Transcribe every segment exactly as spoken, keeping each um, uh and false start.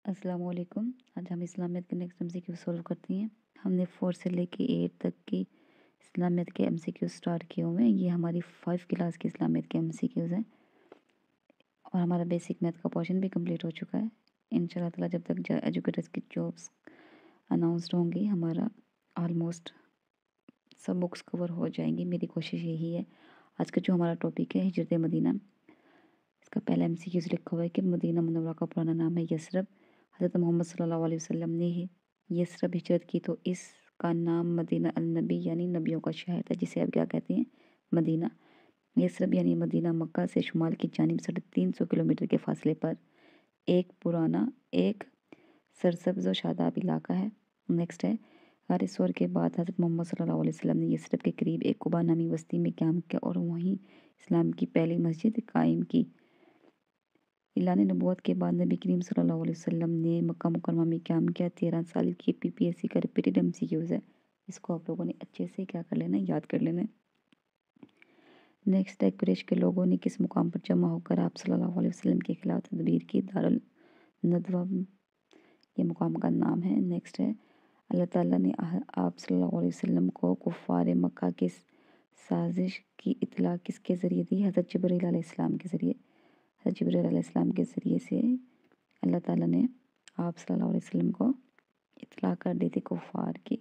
السلام علیکم۔ آج ہم اسلامیت کے next M C Q solve کرتی ہیں۔ ہم نے فور سے لے کے ایٹ تک کی اسلامیت کے ایم سی کیو سٹارٹ کیے ہوئے ہیں۔ یہ ہماری فائیو کلاس کی اسلامیت کے ایم سی کیوز ہیں اور ہمارا بیسک میتھ کا پورشن بھی کمپلیٹ ہو چکا ہے۔ انشاءاللہ تعالیٰ جب تک ایجوکیٹرز کی جابس اناؤنسڈ ہوں گی ہمارا آلموسٹ سب بکس کور ہو جائیں گی۔ میری کوشش یہی ہے۔ آج کا جو ہمارا ٹاپک ہے ہجرت مدینہ، اس کا پہلا ایم سی کیوز لکھا ہوا ہے کہ مدینہ منورہ کا پرانا نام ہے یثرب۔ حضرت محمد صلی اللہ علیہ وسلم نے ہی یثرب ہجرت کی تو اس کا نام مدینہ النبی یعنی نبیوں کا شہر تھا، جسے اب کیا کہتے ہیں مدینہ۔ یثرب یعنی مدینہ مکہ سے شمال کی جانب ساڑھے تین سو کلومیٹر کے فاصلے پر ایک پرانا ایک سرسبز و شاداب علاقہ ہے۔ نیکسٹ ہے غار ثور کے بعد حضرت محمد صلی اللہ علیہ وسلم نے یثرب کے قریب ایک قباء نامی بستی میں قیام کیا اور وہیں اسلام کی پہلی مسجد قائم کی۔ اعلان نبوت کے بعد نبی کریم صلی اللہ علیہ وسلم نے مکہ مکرمہ میں قیام کیا۔ تیرہ سال کی پی پی ایس سی کا ریپیٹڈ ایم سی کیوز ہے، اس کو آپ لوگوں نے اچھے سے کیا کر لینا ہے، یاد کر لینا ہے۔ نیکسٹ ہے قریش کے لوگوں نے کس مقام پر جمع ہو کر آپ صلی اللہ علیہ وسلم کے خلاف تدبیر کی؟ دارالندوہ یہ مقام کا نام ہے۔ نیکسٹ ہے اللہ تعالیٰ نے آپ صلی اللہ علیہ وسلم کو کفار مکہ کی سازش کی اطلاع کس کے ذریعے دی؟ حضرت جبرائیل علیہ السلام کے ذریعے۔ حضرت جبرائیل علیہ السلام کے ذریعے سے اللہ تعالیٰ نے آپ صلی اللہ علیہ وسلم کو اطلاع کر دی تھی کفار کی۔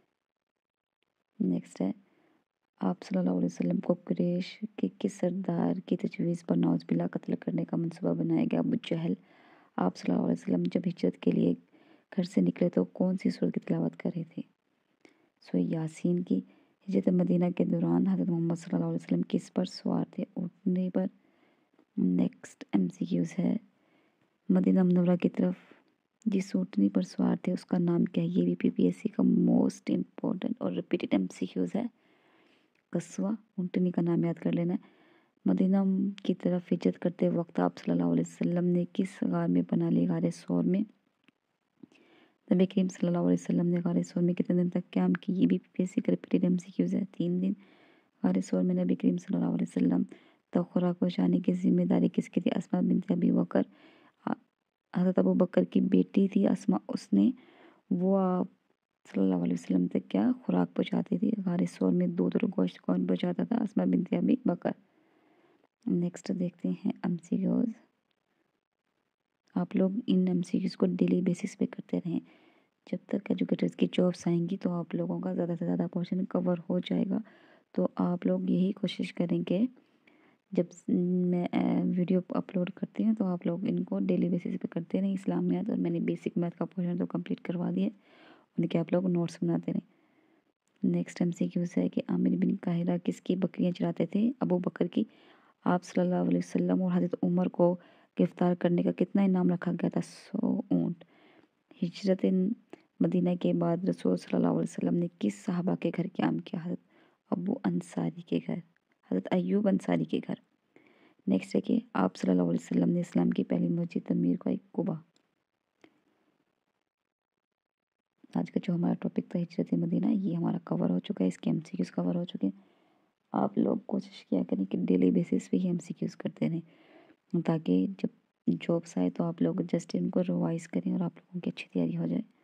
نیکسٹ ہے آپ صلی اللہ علیہ وسلم کو قریش کے کس سردار کی تجویز پر نعوذ باللہ قتل کرنے کا منصوبہ بنایا گیا؟ ابو جہل۔ آپ صلی اللہ علیہ وسلم جب ہجرت کے لیے گھر سے نکلے تو کون سی سورت کی تلاوت کر رہے تھے؟ سورہ یاسین کی۔ ہجرت مدینہ کے دوران حضرت محمد صلی اللہ علیہ وسلم کس پر سوار تھے؟ اونٹنی پر۔ نیکسٹ ایم سی کیوز ہے مدینہ منورہ کی طرف جس اونٹنی پر سوار تھے اس کا نام کیا ہے؟ یہ بھی پی پی ایس سی کا موسٹ امپورٹنٹ اور ریپیٹڈ ایم سی کیوز ہے۔ قصوہ اونٹنی کا نام یاد کر لینا ہے۔ مدینہ کی طرف ہجرت کرتے وقت آپ صلی اللہ علیہ وسلم نے کس غار میں پناہ لی؟ غار ثور میں۔ نبی کریم صلی اللہ علیہ وسلم نے غار ثور میں کتنے دن تک قیام کی؟ یہ بھی پی پی ایس سی کا ریپیٹڈ ایم سی کیوز ہے، تین دن۔ غار ثور میں نبی کریم صلی اللہ علیہ وسلم تک خوراک پہنچانے کی ذمہ داری کس کی تھی؟ اسماء بنت ابی بکر۔ حضرت ابو بکر کی بیٹی تھی اسماء، اس نے وہ آپ صلی اللہ علیہ وسلم تک کیا خوراک پہنچاتی تھی۔ غار ثور میں دودھ اور گوشت کون پہنچاتا تھا؟ اسماء بنت ابی بکر۔ نیکسٹ دیکھتے ہیں ایم سی کیوز۔ آپ لوگ ان ایم سی کیوز کو ڈیلی بیسس پہ کرتے رہیں، جب تک ایجوکیٹرز کی جابس آئیں گی تو آپ لوگوں کا زیادہ سے زیادہ پورشن کور ہو جائے گا۔ تو آپ لوگ یہی کوشش کریں کہ جب میں ویڈیو اپلوڈ کرتی ہوں تو آپ لوگ ان کو ڈیلی بیسس پہ کرتے رہیں۔ اسلامیات اور میں نے بیسک میتھ کا پورشن تو کمپلیٹ کروا دیے، ان کے آپ لوگ نوٹس بناتے رہیں۔ نیکسٹ ایم سی کیوز ہے کہ عامر بن قاہرہ کس کی بکریاں چراتے تھے؟ ابو بکر کی۔ آپ صلی اللہ علیہ وسلم اور حضرت عمر کو گرفتار کرنے کا کتنا انعام رکھا گیا تھا؟ سو اونٹ۔ ہجرت مدینہ کے بعد رسول صلی اللہ علیہ وسلم نے کس صحابہ کے گھر قیام کیا؟ حضرت ابو انصاری کے گھر، حضرت ایوب انصاری کے گھر۔ نیکسٹ ہے کہ آپ صلی اللہ علیہ وسلم نے اسلام کی پہلی مسجد تعمیر کی؟ قباء۔ آج کا جو ہمارا ٹاپک تھا ہجرت مدینہ یہ ہمارا کور ہو چکا ہے، اس کے ایم سی کیوز کور ہو چکے ہیں۔ آپ لوگ کوشش کیا کریں کہ ڈیلی بیسس پہ ہی ایم سی کیوز کرتے رہیں تاکہ جب جابس آئے تو آپ لوگ جسٹ ان کو ریوائز کریں اور آپ لوگوں کی اچھی تیاری ہو جائے۔